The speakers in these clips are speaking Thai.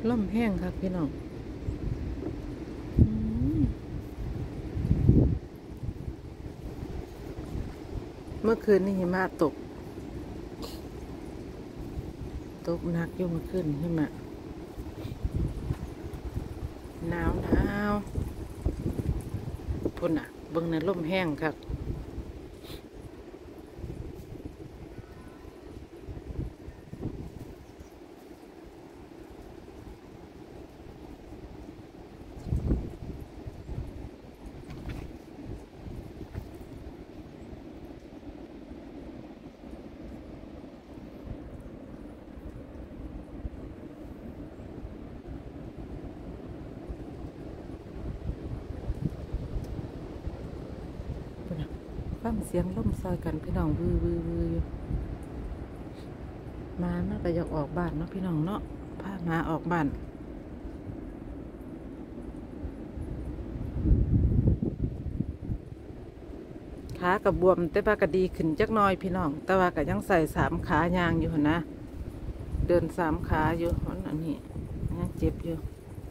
ล่มแห้งครับพี่น้องเมื่อคืนนี่หิมะตกหนักอยู่เมื่อคืนหิมะหนาวพุ่นอ่ะเบิ่งในล่มแห้งครับฟังเสียงล่มซอยกันพี่น้องวืออยู่มามันก็อยากออกบ้านเนาะพี่น้องเนาะพามาออกบ้านขากับบวมแต่ว่าก็ดีขึ้นจักหน่อยพี่น้องแต่ว่าก็ยังใส่3 ขายางอยู่นะเดิน3 ขาอยู่อันนี้ยังเจ็บอยู่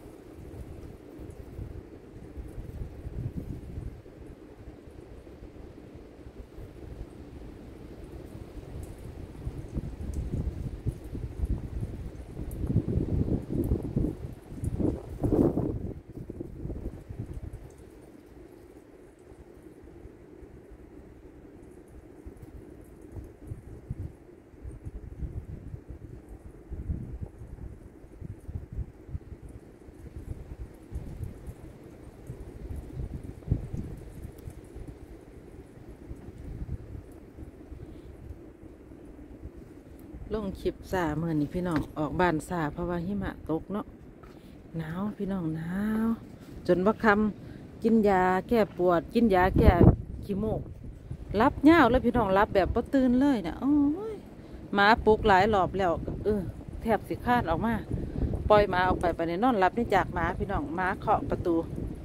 ลงคลิปซาเมื่อนี้พี่น้องออกบ้านซาเพราะว่าหิมะตกเนาะหนาวพี่น้องหนาวจนว่าคำกินยาแก้ปวดกินยาแก้ขี้มูกรับยาวแล้วพี่น้องรับแบบบ่ตื่นเลยนะโอ้ยหมาปลุกหลายรอบแล้วแทบสิคลาดออกมาปล่อยหมาออกไปในนอนรับนี่จากหมาพี่น้องหมาเคาะประตู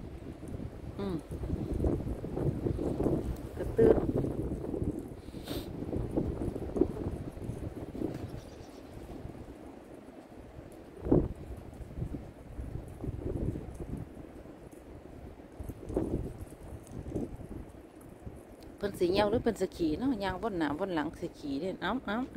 ก็ตื่นเพิ่นสีเงียวหรือเพิ่นสขี่เนาะยางบนหน้าบนหลังสขี่เนี่ยเอา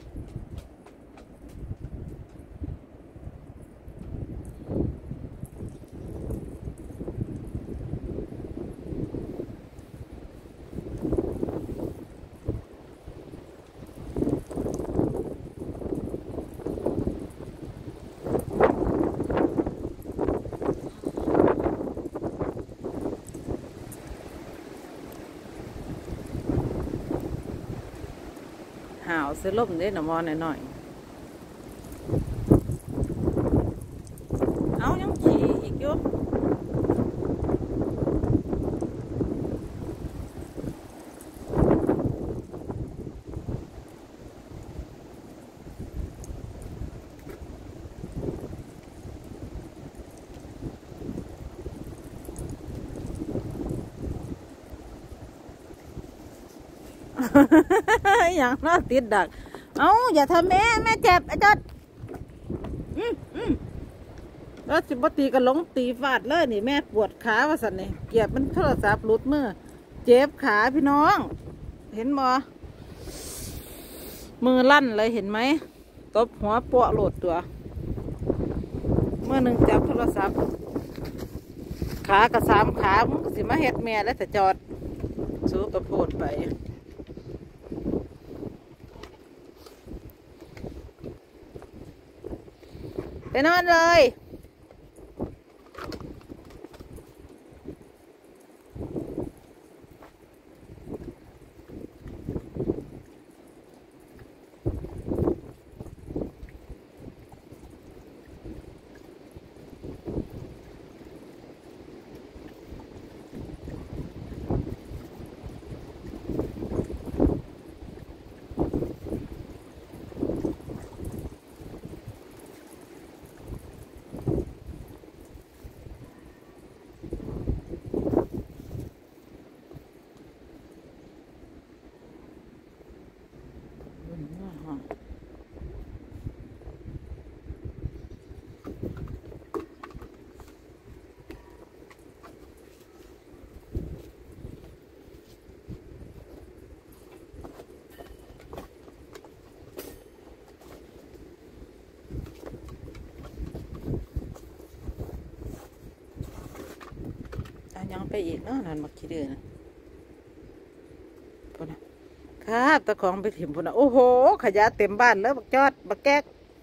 หาวเสล่มเด้หน่อมอหน่อยเอายังขี่อีกอยู่อย่างน่าติดดักเอาอย่าทำแม่เจ็บไอ้จดแล้วสิบตีก็หลงตีฟาดเลยนี่แม่ปวดขาว่าสันนี่เกียบมันโทรศัพท์หลุดมือเจ็บขาพี่น้องเห็นบ่มือลั่นเลยเห็นไหมตบหัวปวดโหลดตัวเมื่อหนึ่งจับโทรศัพท์ขากับ3 ขามึงก็สิมาเฮ็ดแม่แล้วแต่จอดสู้กระโพดไปนอนเลยไปอีกเนาะนั่นบักขี้เดือนะพุ่นนะครับตะของไปถิ่มพุ่นนะโอ้โหขยะเต็มบ้านแล้วบักจอดบักแก๊ก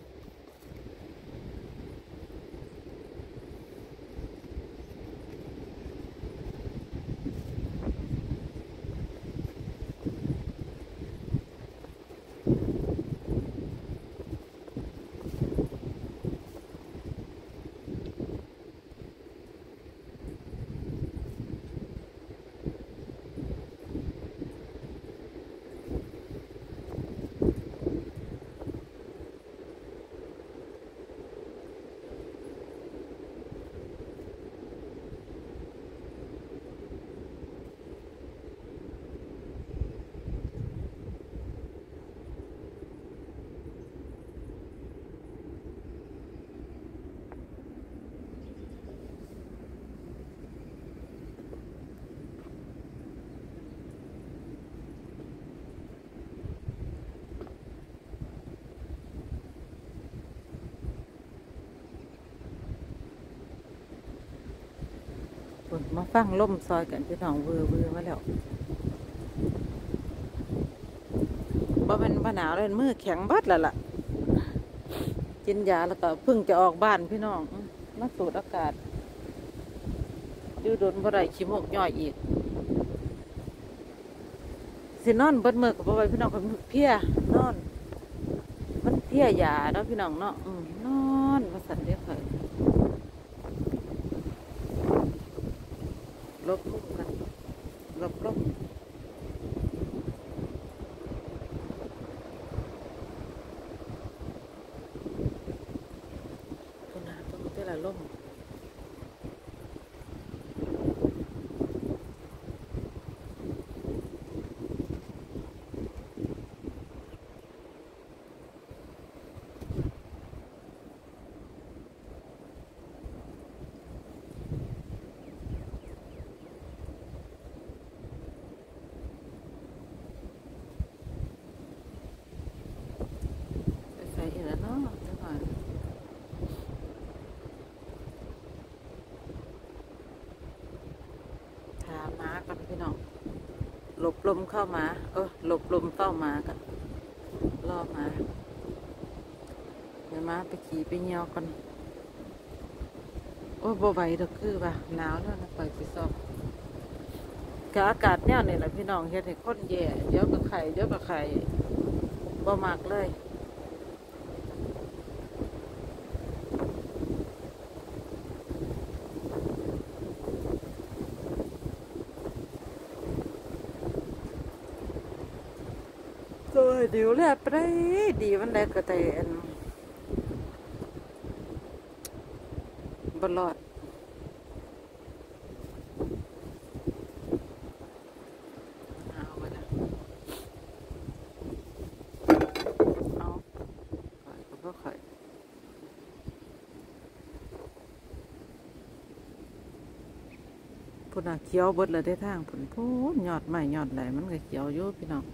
มาฟังล่มซอยกันพี่น้องเวอร์มาแล้วบ่เป็นผหนาวเลยมือแข็งบัดแล้วล่ะกินยาแล้วก็เพิ่งจะออกบ้านพี่น้องมาสูดอากาศดูโดนบ่ได้ขี้มูกย่อยอีกสินอนเบิดมือกับบ่ไหวพี่น้องคนเพี้ยนอนมันเพี้ยยาเนาะพี่น้องเนาะนอนมาสั่นเรียกใครลบลุ่มกันลบลุ่มตัวหนาตัวเท่าไรล่มใส่เห็นแล้วเนาะจังหวะถามมากันพี่น้องหลบลมเข้ามาหลบลมเข้ามากันล่อมาเดี๋ยวมาไปขี่ไปเงียวกันโอ้บ่ไหวดอกคือว่าหนาวแล้วนะไปสอบกับอากาศเนี่ยนี่แหละพี่น้องเฮ็ดให้คนแย่เดี๋ยวก็ไข่เดี๋ยวก็ไข่บ่มากเลยตัวเดี๋ยวแหละไปได้ดีวันใดก็แต่บลอดเอาไปละเอาข่อยก็ข่อยพุ่นเขียวเบิดเลยได้ทางพุ่นพูนยอดใหม่ยอดไหลมันก็เขียวอยู่พี่น้อง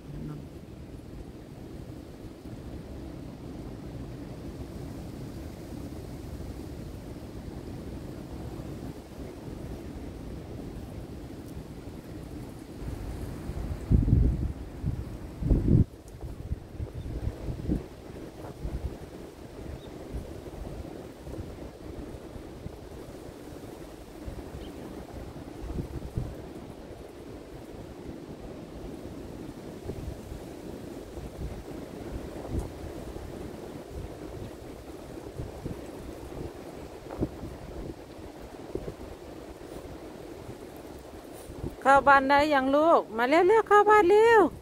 เข้าบ้านได้ยังลูกมาเร็วๆเข้าบ้านเร็ว